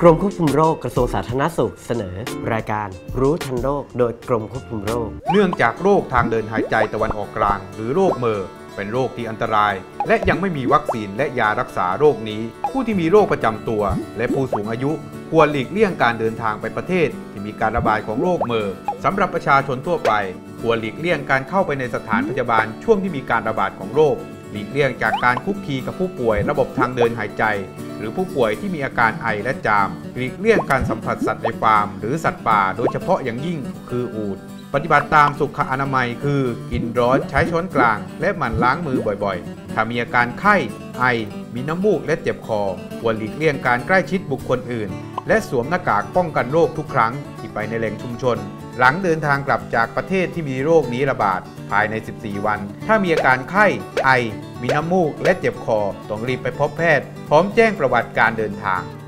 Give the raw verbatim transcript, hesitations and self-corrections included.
รมควบคุมโรคกระทรวงสาธารณสุขเสนอรายการรู้ทันโรคโดยกรมควบคุมโรคเนื่องจากโรคทางเดินหายใจตะวันออกกลางหรือโรคเมอร์เป็นโรคที่อันตรายและยังไม่มีวัคซีนและยารักษาโรคนี้ผู้ที่มีโรคประจำตัวและผู้สูงอายุควรหลีกเลี่ยงการเดินทางไปประเทศที่มีการระบาดของโรคเมอร์สำหรับประชาชนทั่วไปควรหลีกเลี่ยงการเข้าไปในสถานพยาบาลช่วงที่มีการระบาดของโรคหลีกเลี่ยงจากการคุกคีกับผู้ป่วยระบบทางเดินหายใจหรือผู้ป่วยที่มีอาการไอและจามหลีกเลี่ยงการสัมผัสสัตว์ในฟาร์มหรือสัตว์ป่าโดยเฉพาะอย่างยิ่งคืออูฐปฏิบัติตามสุขอนามัยคือกินร้อนใช้ช้อนกลางและหมั่นล้างมือบ่อยๆถ้ามีอาการไข้ไอมีน้ำมูกและเจ็บคอควรหลีกเลี่ยงการใกล้ชิดบุคคลอื่นและสวมหน้ากากป้องกันโรคทุกครั้งที่ไปในแหล่งชุมชนหลังเดินทางกลับจากประเทศที่มีโรคนี้ระบาดภายในสิบสี่วันถ้ามีอาการไข้ไอมีน้ำมูกและเจ็บคอต้องรีบไปพบแพทย์พร้อมแจ้งประวัติการเดินทาง